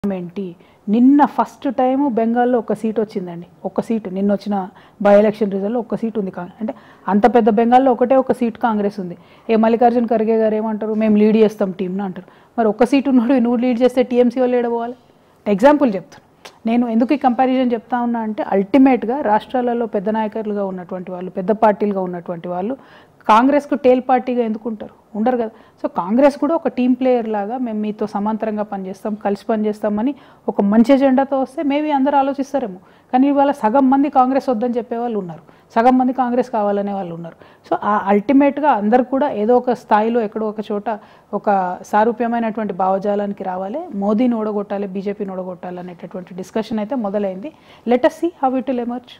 ఏంటి నిన్న first time బెంగాల్లో ఒక సీట్ వచ్చిందండి. ఒక సీటు నిన్న వచ్చిన బై ఎలక్షన్ రిజల్ట్లో ఒక సీట్ ఉంది. అంటే అంత పెద్ద బెంగాల్లో ఒకటే ఒక సీట్ కాంగ్రెస్ ఉంది. మల్లికార్జున ఖర్గే గారు ఏమంటారు, మేము లీడ్ చేస్తాం టీంను అంటారు. మరి ఒక్క సీటు ఉన్నాడు, నువ్వు లీడ్ చేస్తే టీఎంసీ వాళ్ళు ఏడపోవాలి? ఎగ్జాంపుల్ చెప్తాను. నేను ఎందుకు ఈ కంపారిజన్ చెప్తా ఉన్నా అంటే అల్టిమేట్గా రాష్ట్రాలలో పెద్ద నాయకులుగా ఉన్నటువంటి వాళ్ళు, పెద్ద పార్టీలుగా ఉన్నటువంటి వాళ్ళు కాంగ్రెస్కు టేల్ పార్టీగా ఎందుకుంటారు? ఉండరు కదా. సో కాంగ్రెస్ కూడా ఒక టీం ప్లేయర్ లాగా మేము మీతో సమాంతరంగా పనిచేస్తాం, కలిసి పనిచేస్తామని ఒక మంచి ఎజెండాతో వస్తే మేబీ అందరూ ఆలోచిస్తారేమో. కానీ ఇవాళ సగం మంది కాంగ్రెస్ వద్దని చెప్పే వాళ్ళు ఉన్నారు, సగం మంది కాంగ్రెస్ కావాలనే వాళ్ళు ఉన్నారు. సో ఆ అల్టిమేట్గా అందరు కూడా ఏదో ఒక స్థాయిలో ఎక్కడో ఒక చోట ఒక సారూప్యమైనటువంటి భావజాలానికి రావాలి, మోదీని ఓడగొట్టాలి, బీజేపీని ఓడగొట్టాలి అనేటటువంటి డిస్కషన్ అయితే మొదలైంది. Let us see how it will emerge.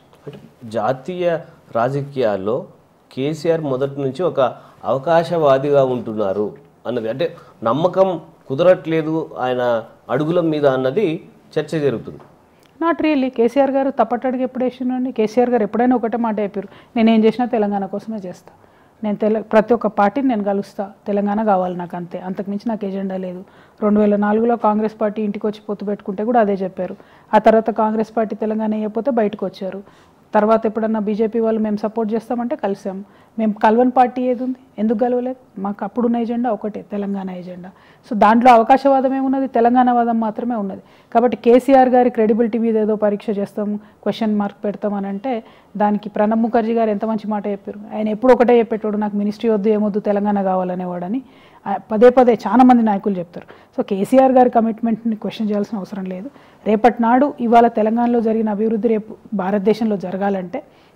జాతీయ రాజకీయాల్లో కేసీఆర్ మొదటి నుంచి ఒక అవకాశవాదిగా ఉంటున్నారు అన్నది, అంటే నమ్మకం కుదరట్లేదు ఆయన అడుగుల మీద అన్నది చర్చ జరుగుతుంది. Not really. కేసీఆర్ గారు తప్పటడుగు ఎప్పుడు వేసినండి? కేసీఆర్ గారు ఎప్పుడైనా ఒకటే మాట చెప్పారు, నేనేం చేసినా తెలంగాణ కోసమే చేస్తా, నేను ప్రతి ఒక్క పార్టీని నేను కలుస్తా, తెలంగాణ కావాలి నాకు, అంతే, అంతకుమించి నాకు ఎజెండా లేదు. 2004లో కాంగ్రెస్ పార్టీ ఇంటికి వచ్చి పొత్తు పెట్టుకుంటే కూడా అదే చెప్పారు. ఆ తర్వాత కాంగ్రెస్ పార్టీ తెలంగాణ వేయకపోతే బయటకు వచ్చారు. తర్వాత ఎప్పుడన్నా బీజేపీ వాళ్ళు మేము సపోర్ట్ చేస్తామంటే కలిసాము. మేము కలవని పార్టీ ఏది ఉంది? ఎందుకు కలవలేదు? మాకు అప్పుడున్న ఎజెండా ఒకటే, తెలంగాణ ఎజెండా. సో దాంట్లో అవకాశవాదం ఏమున్నది? తెలంగాణవాదం మాత్రమే ఉన్నది. కాబట్టి కేసీఆర్ గారి క్రెడిబిలిటీ మీద ఏదో పరీక్ష చేస్తాం, క్వశ్చన్ మార్క్ పెడతామని అంటే దానికి ప్రణబ్ ముఖర్జీ గారు ఎంత మంచి మాట చెప్పారు. ఆయన ఎప్పుడు ఒకటే చెప్పేటోడు, నాకు మినిస్ట్రీ వద్దు, ఏమొద్దు, తెలంగాణ కావాలనేవాడని పదే పదే చాలా మంది నాయకులు చెప్తారు. సో కేసీఆర్ గారి కమిట్మెంట్ని క్వశ్చన్ చేయాల్సిన అవసరం లేదు. రేపటి నాడు ఇవాళ తెలంగాణలో జరిగిన అభివృద్ధి రేపు భారతదేశంలో జరగాలంటే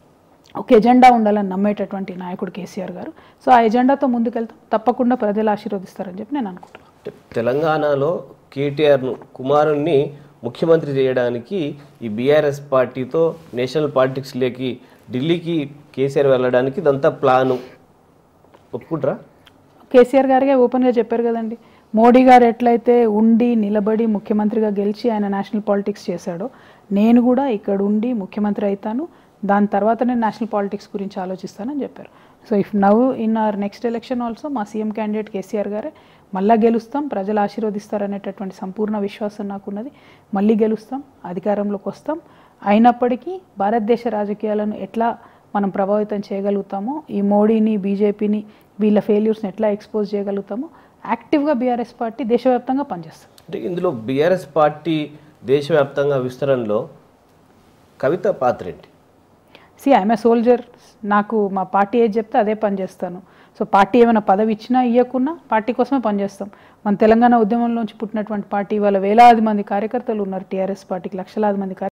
ఒక ఎజెండా ఉండాలని నమ్మేటటువంటి నాయకుడు కేసీఆర్ గారు. సో ఆ ఎజెండాతో ముందుకెళ్తాం, తప్పకుండా ప్రజలు ఆశీర్వదిస్తారని చెప్పి నేను అనుకుంటున్నాను. తెలంగాణలో కేటీఆర్ను కుమారుణ్ణి ముఖ్యమంత్రి చేయడానికి ఈ బీఆర్ఎస్ పార్టీతో నేషనల్ పాలిటిక్స్లోకి ఢిల్లీకి కేసీఆర్ వెళ్ళడానికి ఇదంతా ప్లాను, ఒప్పుకుంటారా? కేసీఆర్ గారిగా ఓపెన్గా చెప్పారు కదండి, మోడీ గారు ఎట్లయితే ఉండి నిలబడి ముఖ్యమంత్రిగా గెలిచి ఆయన నేషనల్ పాలిటిక్స్ చేశాడో నేను కూడా ఇక్కడ ఉండి ముఖ్యమంత్రి అవుతాను, దాని తర్వాత నేను నేషనల్ పాలిటిక్స్ గురించి ఆలోచిస్తానని చెప్పారు. So if now in our next election also మా సీఎం క్యాండిడేట్ కేసీఆర్ గారే, మళ్ళీ గెలుస్తాం, ప్రజలు ఆశీర్వదిస్తారనేటటువంటి సంపూర్ణ విశ్వాసం నాకున్నది. మళ్ళీ గెలుస్తాం, అధికారంలోకి వస్తాం. అయినప్పటికీ భారతదేశ రాజకీయాలను ఎట్లా మనం ప్రభావితం చేయగలుగుతామో, ఈ మోడీని బీజేపీని వీళ్ళ ఫెయిల్యూర్స్ని ఎట్లా ఎక్స్పోజ్ చేయగలుగుతామో యాక్టివ్గా బీఆర్ఎస్ పార్టీ దేశవ్యాప్తంగా పనిచేస్తుంది. అంటే ఇందులో బీఆర్ఎస్ పార్టీ దేశవ్యాప్తంగా విస్తరణలో కవిత పాత్ర ఏంటి? I'm a soldier. నాకు మా పార్టీ ఏది చెప్తే అదే పని చేస్తాను. సో పార్టీ ఏమైనా పదవి ఇచ్చినా ఇవ్వకున్నా పార్టీ కోసమే పనిచేస్తాం. మన తెలంగాణ ఉద్యమంలోంచి పుట్టినటువంటి పార్టీ, వాళ్ళ వేలాది మంది కార్యకర్తలు ఉన్నారు టీఆర్ఎస్ పార్టీకి, లక్షలాది మంది